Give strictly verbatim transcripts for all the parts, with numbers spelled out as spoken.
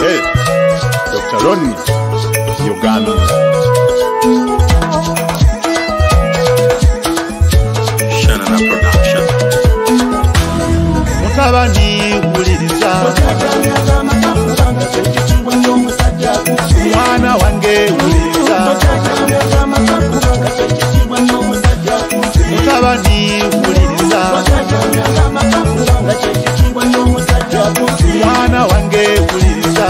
Hey, Doctor Ronnie, Uganda. Shanana Production. Mutabani uliriza mwana wange uliriza Mutabani uliriza mwana wange uliriza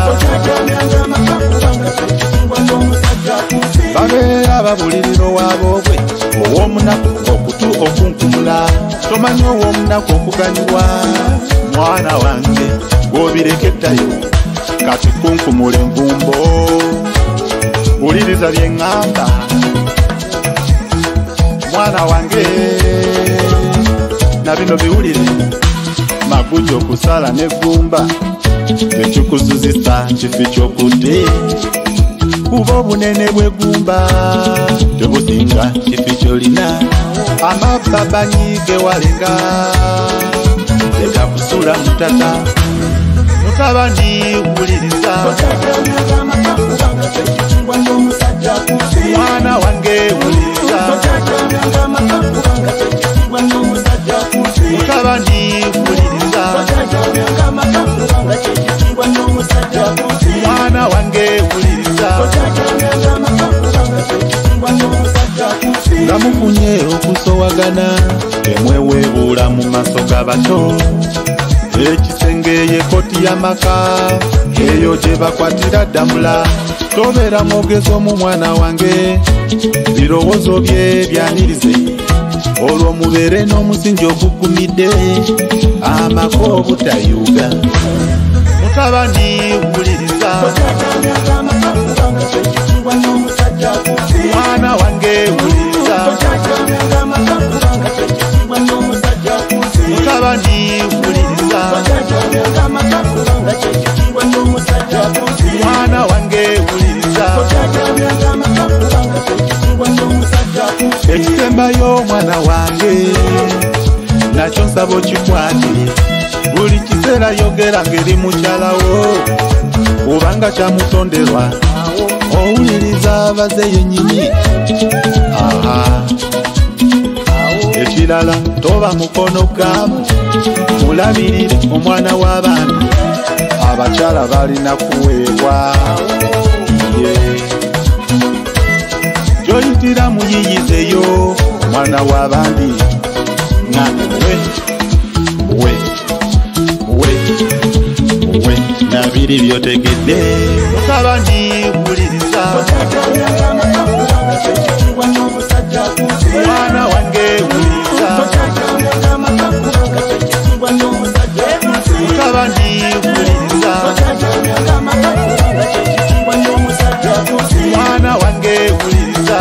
babeera babuliriro waabwe ow'omunaku okutu okunkumula tomanyi ow'omunaku okuganyulwa mwana wange gwobirekettayo kati kunkumula envumbo buliriza bye ŋŋamba mwana wange na bino biwulire maguji okusala n'evvumba tekikuzuzisa kifi ky'okudde kuba obunene bw'eggumba tebusinga kifi ky'olina amabba banyiige walenga tekakusula mutata mutabani wuliriza mwana wange wuliriza mutabani wuliriza mwana wange wuliriza namufunye okusowagana emweweebuula mu maaso g'abato ekisenge y'ekoti y'amaka eyo gye bakwatira ddamula tobeera mwogezi omu mwana wange birowoozo bye byanirize olwo mubeere n'omusingi ogugumidde amaka obutayuga mutabani wuliriza mwana wange wuliriza mutabani wuliriza mwana wange wuliriza ekisembayo mwana wange nakyo nsaba okikwate buli kiseera yogera ngeri mukyalawo obanga kyamutonderwa owuliriza abaze yennyini aha ekirala toba mukono gamu mulabirire omwana w'abantu abakyala balina kuweebwa gyoyitira muyiyizeyo omwana w'abandi nga we we we we nabiri byotegedde mutabani wuliriza mwana wange wuliriza mutabani wuliriza mwana wange wuliriza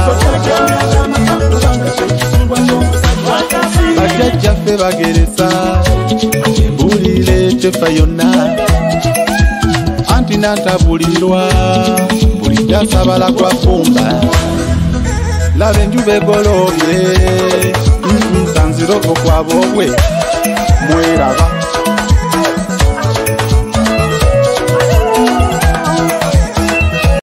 bajjajjaffe bageresa embulire tefa yonna anti nantabulirirwa bulijjo asabala kwa fumba laba enjuba egolobye nsanziroko kwabobwe mweraba